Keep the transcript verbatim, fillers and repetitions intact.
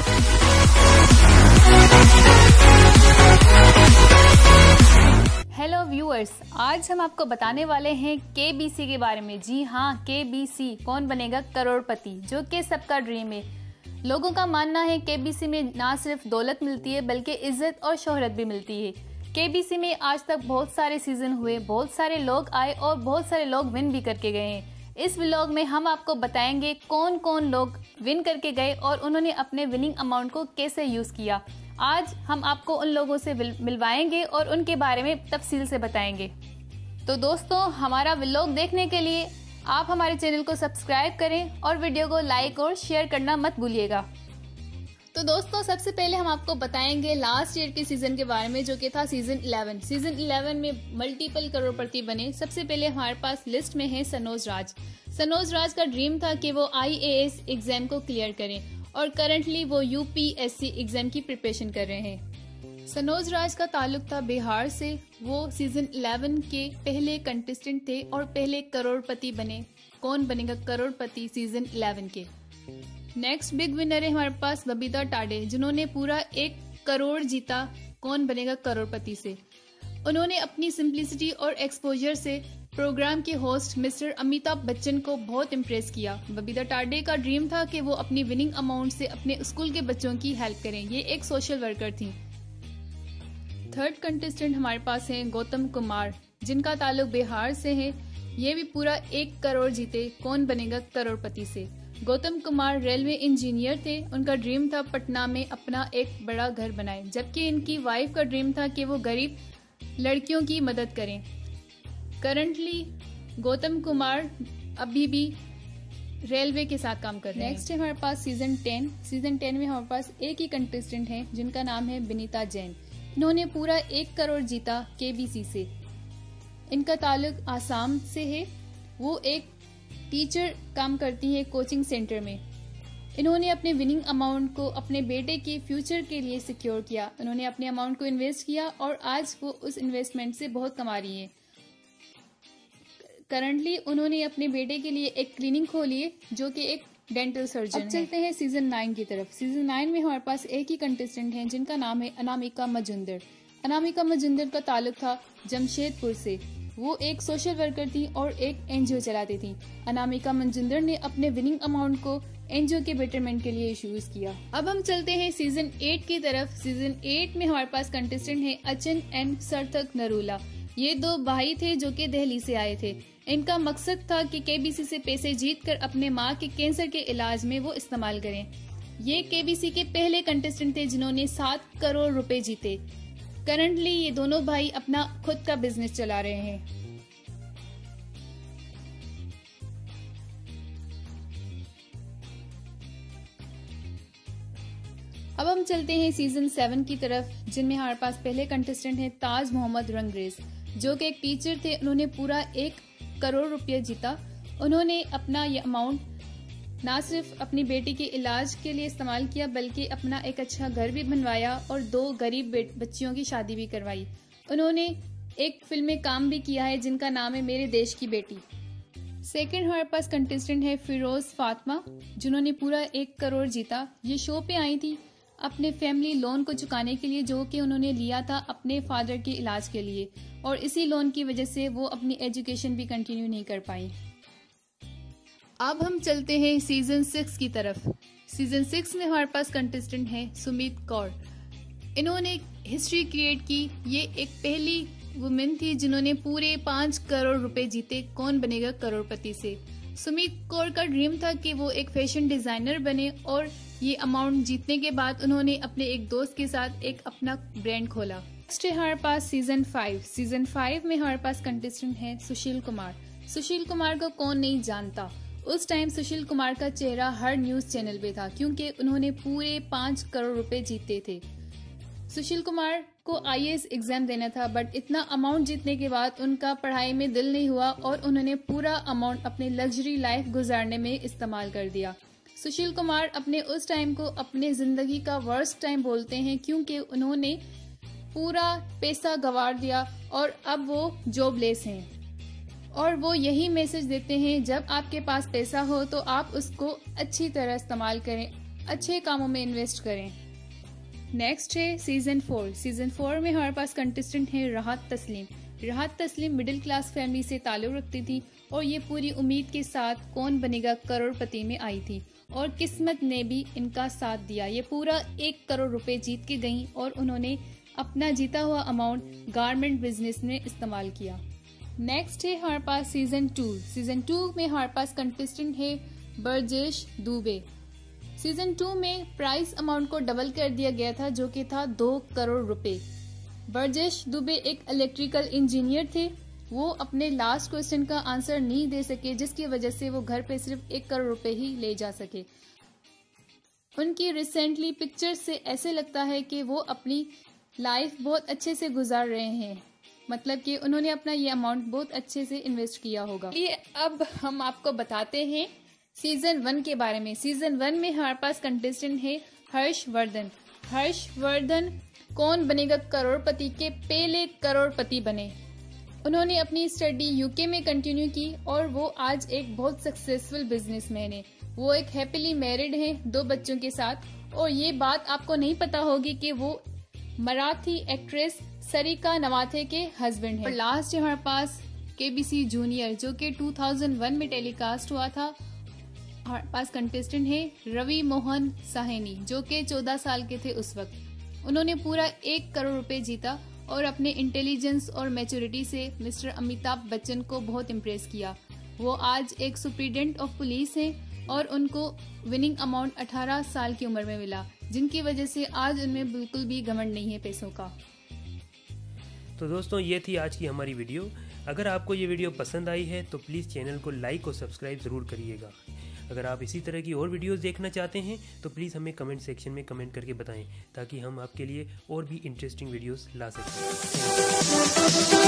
Hello viewers, आज हम आपको बताने वाले हैं के बी सी के बारे में। जी हाँ, के बी सी, कौन बनेगा करोड़पति, जो कि सबका ड्रीम है। लोगों का मानना है के बी सी में ना सिर्फ दौलत मिलती है बल्कि इज्जत और शोहरत भी मिलती है। के बी सी में आज तक बहुत सारे सीजन हुए, बहुत सारे लोग आए और बहुत सारे लोग विन भी करके गए हैं। इस व्लॉग में हम आपको बताएंगे कौन कौन लोग विन करके गए और उन्होंने अपने विनिंग अमाउंट को कैसे यूज किया। आज हम आपको उन लोगों से मिलवाएंगे और उनके बारे में तफसील से बताएंगे। तो दोस्तों, हमारा व्लॉग देखने के लिए आप हमारे चैनल को सब्सक्राइब करें और वीडियो को लाइक और शेयर करना मत भूलिएगा। तो दोस्तों, सबसे पहले हम आपको बताएंगे लास्ट ईयर के सीजन के बारे में, जो कि था सीजन इलेवन। सीजन इलेवन में मल्टीपल करोड़पति बने। सबसे पहले हमारे पास लिस्ट में है सनोज राज। सनोज राज का ड्रीम था कि वो आई ए एस एग्जाम को क्लियर करें और करंटली वो U P S C exam की प्रिपरेशन कर रहे हैं। सनोज राज का ताल्लुक था बिहार से। वो सीजन इलेवन के पहले कंटेस्टेंट थे और पहले करोड़पति बने। कौन बनेगा करोड़पति सीजन इलेवन के। नेक्स्ट बिग विनर है हमारे पास बबीता टाडे, जिन्होंने पूरा एक करोड़ जीता कौन बनेगा करोड़पति से। उन्होंने अपनी सिंप्लिसिटी और एक्सपोजर से प्रोग्राम के होस्ट मिस्टर अमिताभ बच्चन को बहुत इम्प्रेस किया। बबीता टाडे का ड्रीम था कि वो अपनी विनिंग अमाउंट से अपने स्कूल के बच्चों की हेल्प करें। ये एक सोशल वर्कर थी। थर्ड कंटेस्टेंट हमारे पास हैं गौतम कुमार, जिनका ताल्लुक बिहार से है। ये भी पूरा एक करोड़ जीते कौन बनेगा करोड़पति से। गौतम कुमार रेलवे इंजीनियर थे। उनका ड्रीम था पटना में अपना एक बड़ा घर बनाए, जबकि इनकी वाइफ का ड्रीम था कि वो गरीब लड़कियों की मदद करें। करंटली गौतम कुमार अभी भी रेलवे के साथ काम कर रहे हैं। नेक्स्ट है हमारे पास सीजन टेन। सीजन टेन में हमारे पास एक ही कंटेस्टेंट है, जिनका नाम है विनीता जैन। इन्होंने पूरा एक करोड़ जीता के बी सी से। इनका ताल्लुक आसाम से है। वो एक टीचर काम करती है कोचिंग सेंटर में। इन्होंने अपने विनिंग अमाउंट को अपने बेटे के फ्यूचर के लिए सिक्योर किया। उन्होंने अपने अमाउंट को इन्वेस्ट किया और आज वो उस इन्वेस्टमेंट से बहुत कमा रही है। करंटली उन्होंने अपने बेटे के लिए एक क्लिनिक खोली है, जो कि एक डेंटल सर्जन है। अब चलते हैं सीजन नाइन की तरफ। सीजन नाइन में हमारे पास एक ही कंटेस्टेंट है, जिनका नाम है अनामिका मजुंदर। अनामिका मजुंदर का ताल्लुक था जमशेदपुर से। वो एक सोशल वर्कर थी और एक एनजीओ चलाती थी। अनामिका मजुंदर ने अपने विनिंग अमाउंट को एनजीओ के बेटरमेंट के लिए यूज किया। अब हम चलते हैं सीजन एट की तरफ। सीजन एट में हमारे पास कंटेस्टेंट है अचन एंड सार्थक नरूला। ये दो भाई थे जो कि दिल्ली से आए थे। इनका मकसद था कि के बी सी से पैसे जीतकर अपने माँ के कैंसर के इलाज में वो इस्तेमाल करें। ये के बी सी के पहले कंटेस्टेंट थे जिन्होंने सात करोड़ रुपए जीते। करंटली ये दोनों भाई अपना खुद का बिजनेस चला रहे हैं। अब हम चलते हैं सीजन सेवन की तरफ, जिनमें हमारे पास पहले कंटेस्टेंट है ताज मोहम्मद रंगरेज, जो कि एक टीचर थे। उन्होंने पूरा एक करोड़ रुपया जीता। उन्होंने अपना ये अमाउंट ना सिर्फ अपनी बेटी के इलाज के लिए इस्तेमाल किया, बल्कि अपना एक अच्छा घर भी बनवाया और दो गरीब बच्चियों की शादी भी करवाई। उन्होंने एक फिल्म में काम भी किया है, जिनका नाम है मेरे देश की बेटी। सेकंड हमारे पास कंटेस्टेंट है फिरोज फातिमा, जिन्होंने पूरा एक करोड़ जीता। ये शो पे आई थी अपने फैमिली लोन को चुकाने के लिए, जो कि उन्होंने लिया था अपने फादर के इलाज के लिए, और इसी लोन की वजह से वो अपनी एजुकेशन भी कंटिन्यू नहीं कर पाई। अब हम चलते हैं सीजन सिक्स की तरफ। सीजन सिक्स में हमारे पास कंटेस्टेंट है सुमित कौर। इन्होंने हिस्ट्री क्रिएट की। ये एक पहली वुमेन थी जिन्होंने पूरे पांच करोड़ रुपए जीते कौन बनेगा करोड़पति से। सुमित कौर का ड्रीम था कि वो एक फैशन डिजाइनर बने, और ये अमाउंट जीतने के बाद उन्होंने अपने एक दोस्त के साथ एक अपना ब्रांड खोला। नेक्स्ट है हमारे पास सीजन फाइव। सीजन फाइव में हमारे पास कंटेस्टेंट है सुशील कुमार। सुशील कुमार को कौन नहीं जानता। उस टाइम सुशील कुमार का चेहरा हर न्यूज चैनल पे था, क्योंकि उन्होंने पूरे पांच करोड़ रुपए जीते थे। सुशील कुमार को आई ए एस एग्जाम देना था, बट इतना अमाउंट जीतने के बाद उनका पढ़ाई में दिल नहीं हुआ और उन्होंने पूरा अमाउंट अपने लग्जरी लाइफ गुजारने में इस्तेमाल कर दिया। सुशील कुमार अपने उस टाइम को अपने जिंदगी का वर्स्ट टाइम बोलते हैं, क्योंकि उन्होंने पूरा पैसा गंवा दिया और अब वो जॉबलेस हैं। और वो यही मैसेज देते हैं, जब आपके पास पैसा हो तो आप उसको अच्छी तरह इस्तेमाल करें, अच्छे कामों में इन्वेस्ट करें। नेक्स्ट है सीजन फोर। सीजन फोर में हमारे पास कंटेस्टेंट है राहत तस्लीम। राहत तस्लीम मिडिल क्लास फैमिली से ताल्लुक़ रखती थी और ये पूरी उम्मीद के साथ कौन बनेगा करोड़पति में आई थी और किस्मत ने भी इनका साथ दिया। ये पूरा एक करोड़ रुपए जीत के गईं और उन्होंने अपना जीता हुआ अमाउंट गारमेंट बिजनेस में इस्तेमाल किया। नेक्स्ट है हमारे पास सीजन टू। सीजन टू में हमारे पास कंटेस्टेंट है बरजेश दुबे। सीजन टू में प्राइस अमाउंट को डबल कर दिया गया था जो कि था दो करोड़ रुपए। बरजेश दुबे एक इलेक्ट्रिकल इंजीनियर थे। वो अपने लास्ट क्वेश्चन का आंसर नहीं दे सके जिसकी वजह से वो घर पे सिर्फ एक करोड़ रुपए ही ले जा सके। उनकी रिसेंटली पिक्चर से ऐसे लगता है कि वो अपनी लाइफ बहुत अच्छे से गुजार रहे हैं, मतलब कि उन्होंने अपना ये अमाउंट बहुत अच्छे से इन्वेस्ट किया होगा। ये अब हम आपको बताते हैं सीजन वन के बारे में। सीजन वन में हमारे पास कंटेस्टेंट है हर्षवर्धन। हर्षवर्धन कौन बनेगा करोड़पति के पहले करोड़पति बने। उन्होंने अपनी स्टडी यूके में कंटिन्यू की और वो आज एक बहुत सक्सेसफुल बिजनेसमैन है। वो एक हैप्पीली मैरिड हैं दो बच्चों के साथ। और ये बात आपको नहीं पता होगी कि वो मराठी एक्ट्रेस सरिका नवाथे के हस्बैंड हैं। और लास्ट है हमारे पास केबीसी जूनियर जो कि दो हज़ार एक में टेलीकास्ट हुआ था। हमारे पास कंटेस्टेंट है रवि मोहन साहनी जो कि चौदह साल के थे उस वक्त। उन्होंने पूरा एक करोड़ रुपए जीता और अपने इंटेलिजेंस और मैच्योरिटी से मिस्टर अमिताभ बच्चन को बहुत इम्प्रेस किया। वो आज एक सुप्रीडेंट ऑफ पुलिस हैं और उनको विनिंग अमाउंट अठारह साल की उम्र में मिला, जिनकी वजह से आज उनमें बिल्कुल भी घमंड नहीं है पैसों का। तो दोस्तों ये थी आज की हमारी वीडियो। अगर आपको ये वीडियो पसंद आई है तो प्लीज़ चैनल को लाइक और सब्सक्राइब ज़रूर करिएगा। अगर आप इसी तरह की और वीडियोस देखना चाहते हैं तो प्लीज़ हमें कमेंट सेक्शन में कमेंट करके बताएं ताकि हम आपके लिए और भी इंटरेस्टिंग वीडियोस ला सकें।